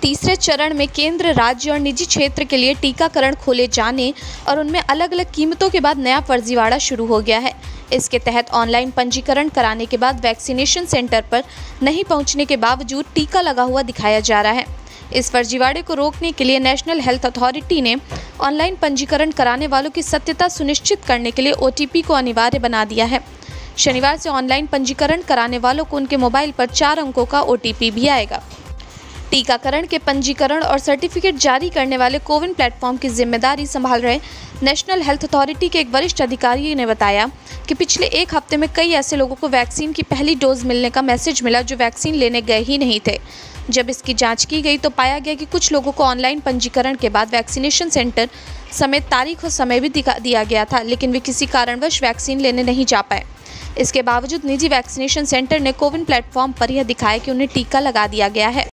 तीसरे चरण में केंद्र, राज्य और निजी क्षेत्र के लिए टीकाकरण खोले जाने और उनमें अलग अलग कीमतों के बाद नया फर्जीवाड़ा शुरू हो गया है। इसके तहत ऑनलाइन पंजीकरण कराने के बाद वैक्सीनेशन सेंटर पर नहीं पहुंचने के बावजूद टीका लगा हुआ दिखाया जा रहा है। इस फर्जीवाड़े को रोकने के लिए नेशनल हेल्थ अथॉरिटी ने ऑनलाइन पंजीकरण कराने वालों की सत्यता सुनिश्चित करने के लिए OTP को अनिवार्य बना दिया है। शनिवार से ऑनलाइन पंजीकरण कराने वालों को उनके मोबाइल पर 4 अंकों का OTP भी आएगा। टीकाकरण के पंजीकरण और सर्टिफिकेट जारी करने वाले कोविन प्लेटफॉर्म की जिम्मेदारी संभाल रहे नेशनल हेल्थ अथॉरिटी के एक वरिष्ठ अधिकारी ने बताया कि पिछले 1 हफ्ते में कई ऐसे लोगों को वैक्सीन की पहली डोज मिलने का मैसेज मिला जो वैक्सीन लेने गए ही नहीं थे। जब इसकी जांच की गई तो पाया गया कि कुछ लोगों को ऑनलाइन पंजीकरण के बाद वैक्सीनेशन सेंटर समेत तारीख और समय भी दिया गया था, लेकिन वे किसी कारणवश वैक्सीन लेने नहीं जा पाए। इसके बावजूद निजी वैक्सीनेशन सेंटर ने कोविन प्लेटफॉर्म पर यह दिखाया कि उन्हें टीका लगा दिया गया है।